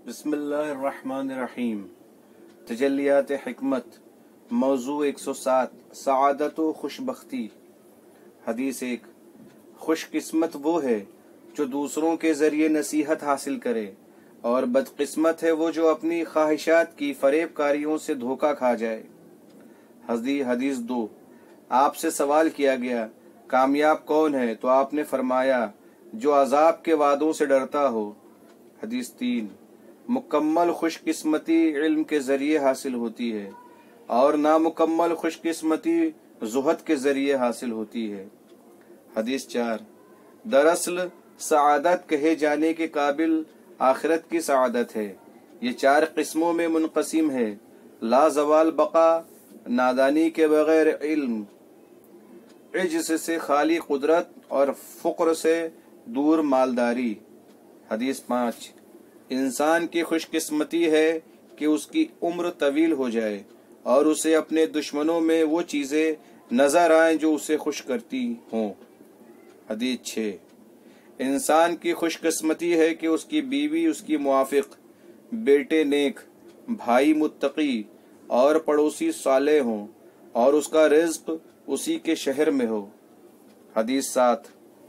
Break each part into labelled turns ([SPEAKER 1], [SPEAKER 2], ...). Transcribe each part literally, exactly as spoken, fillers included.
[SPEAKER 1] بسم اللہ الرحمن الرحیم۔ تجلیات حکمت، موضوع ایک سو سات، سعادت و خوشبختی۔ حدیث ایک، خوش قسمت وہ ہے جو دوسروں کے ذریعے نصیحت حاصل کرے، اور بدقسمت ہے وہ جو اپنی خواہشات کی فریب کاریوں سے دھوکہ کھا جائے۔ حدیث دو، آپ سے سوال کیا گیا کامیاب کون ہے، تو آپ نے فرمایا جو عذاب کے وعدوں سے ڈرتا ہو۔ حدیث تین، مکمل خوش قسمتی علم کے ذریعے حاصل ہوتی ہے، اور نامکمل خوش قسمتی زہد کے ذریعے حاصل ہوتی ہے۔ حدیث چار، دراصل سعادت کہے جانے کے قابل آخرت کی سعادت ہے۔ یہ چار قسموں میں منقسم ہے: لا زوال بقا، نادانی کے بغیر علم، عجز سے خالی قدرت، اور فقر سے دور مالداری۔ حدیث پانچ، انسان کی خوش قسمتی ہے کہ اس کی عمر طویل ہو جائے اور اسے اپنے دشمنوں میں وہ چیزیں نظر آئیں جو اسے خوش کرتی ہوں۔ حدیث چھ، انسان کی خوش قسمتی ہے کہ اس کی بیوی اس کی موافق، بیٹے نیک، بھائی متقی اور پڑوسی صالح ہوں، اور اس کا رزق اسی کے شہر میں ہو۔ حدیث سات،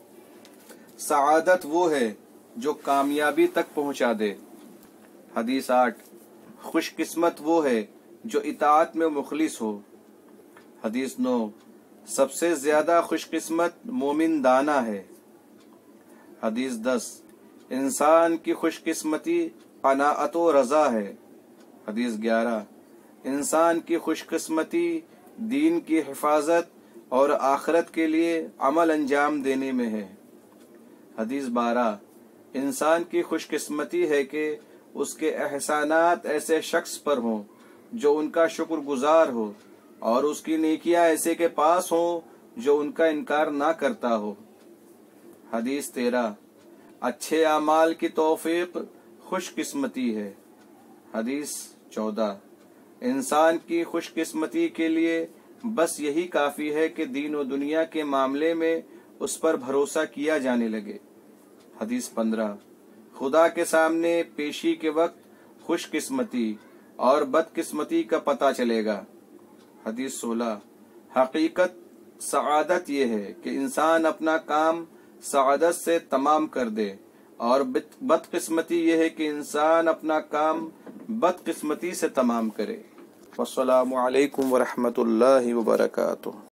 [SPEAKER 1] سعادت وہ ہے جو کامیابی تک پہنچا دے۔ حدیث آٹھ، خوش قسمت وہ ہے جو اطاعت میں مخلص ہو۔ حدیث نو، سب سے زیادہ خوش قسمت مومن دانا ہے۔ حدیث دس، انسان کی خوش قسمتی قناعت و رضا ہے۔ حدیث گیارہ، انسان کی خوش قسمتی دین کی حفاظت اور آخرت کے لیے عمل انجام دینے میں ہے۔ حدیث بارہ، انسان کی خوش قسمتی ہے کہ اس کے احسانات ایسے شخص پر ہوں جو ان کا شکر گزار ہو، اور اس کی نیکیاں ایسے کے پاس ہوں جو ان کا انکار نہ کرتا ہو۔ حدیث تیرہ، اچھے اعمال کی توفیق خوش قسمتی ہے۔ حدیث چودہ، انسان کی خوش قسمتی کے لیے بس یہی کافی ہے کہ دین و دنیا کے معاملے میں اس پر بھروسہ کیا جانے لگے۔ حدیث پندرہ، خدا کے سامنے پیشی کے وقت خوش قسمتی اور بد قسمتی کا پتہ چلے گا۔ حدیث سولہ، حقیقت سعادت یہ ہے کہ انسان اپنا کام سعادت سے تمام کر دے، اور بد قسمتی یہ ہے کہ انسان اپنا کام بد قسمتی سے تمام کرے۔ والسلام علیکم ورحمۃ اللہ وبرکاتہ۔